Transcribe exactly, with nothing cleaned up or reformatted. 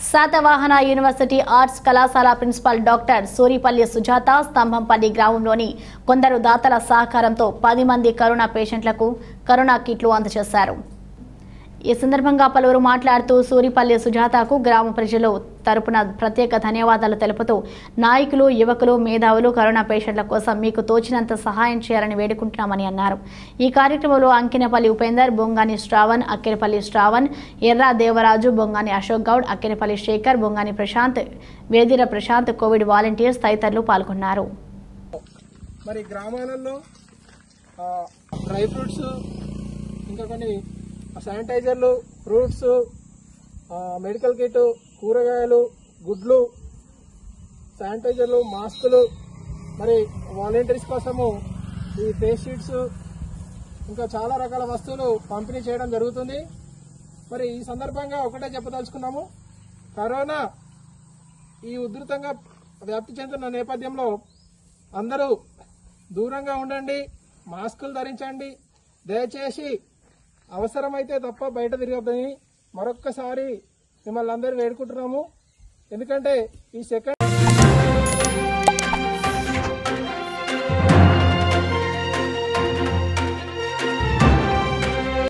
Satavahana university arts కళాశాల principal doctor Suripalli Sujatha Stambhampalli గ్రామంలోని కొందరు దాతల సహకారంతో పది మంది కరోనా పేషెంట్లకు కరోనా కిట్లు అందజేశారు. ఈ సందర్భంగా పలువురు మాట్లాడుతూ సూరిపల్లి సుజాతకు గ్రామ ప్రజలు తరపున ప్రత్యేక ధన్యవాదాలు తెలుపుతూ నాయకులు, యువకులు, మేధావులు కరోనా పేషెంట్ల కోసం మీకు తోచినంత సహాయం చేయాలని వేడుకుంటున్నామని అన్నారు. ఈ కార్యక్రమంలో అంకినపల్లి ఉపేందర్, బొంగాని శ్రావణ్, అక్కినపల్లి శ్రావణ్, ఎర్ర దేవరాజు, బొంగాని అశోక్ గౌడ్, అక్కినపల్లి శేఖర్, బొంగాని ప్రశాంత్, వేదిర ప్రశాంత్, కోవిడ్ వాలంటీర్స్ తదితరులు పాల్గొన్నారు. మరి గ్రామాలలో డ్రై ఫ్రూట్స్, ఇంకా కొన్ని శానిటైజర్లు, ఫ్రూట్స్, మెడికల్ కిట్, కూరగాయలు, గుడ్లు, శానిటైజర్లు, మాస్కులు, మరి వాలంటీర్స్ కోసము ఈ ఫేస్ షీట్స్, ఇంకా చాలా రకాల వస్తువులు పంపిణీ చేయడం జరుగుతుంది. మరి ఈ సందర్భంగా ఒకటే చెప్పదలుచుకున్నాము, కరోనా ఈ ఉధృతంగా వ్యాప్తి చెందుతున్న నేపథ్యంలో అందరూ దూరంగా ఉండండి, మాస్కులు ధరించండి, దయచేసి అవసరమైతే తప్ప బయట తిరగద్దని మరొక్కసారి మిమ్మల్ని అందరూ వేడుకుంటున్నాము. ఎందుకంటే ఈ సెకండ్